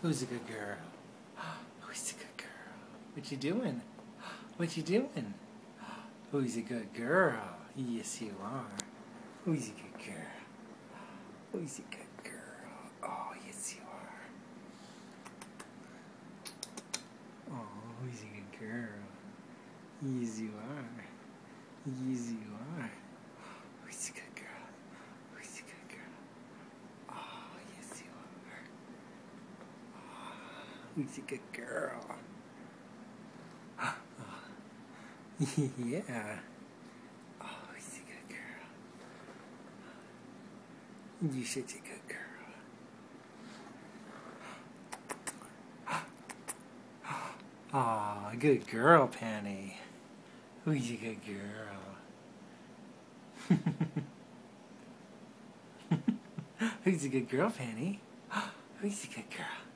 Who's a good girl? Who's a good girl? What you doing? What you doing? Who's a good girl? Yes, you are. Who's a good girl? Who's a good girl? Oh, yes, you are. Oh, who's a good girl? Yes, you are. Yes, you are. Who's a good girl? Who's a good girl? Oh, yes, you are. Oh, who's a good girl? Yeah. Oh, who's a good girl? You're such a good girl. Aw, good girl, Penny. Who's a good girl? Who's a good girl, Penny? Who's a good girl?